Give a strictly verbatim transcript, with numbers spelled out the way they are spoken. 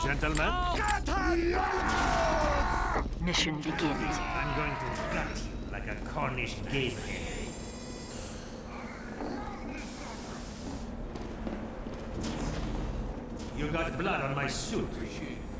Gentlemen, Mission begins. I'm going to gut you like a Cornish gamer. You got blood on my suit.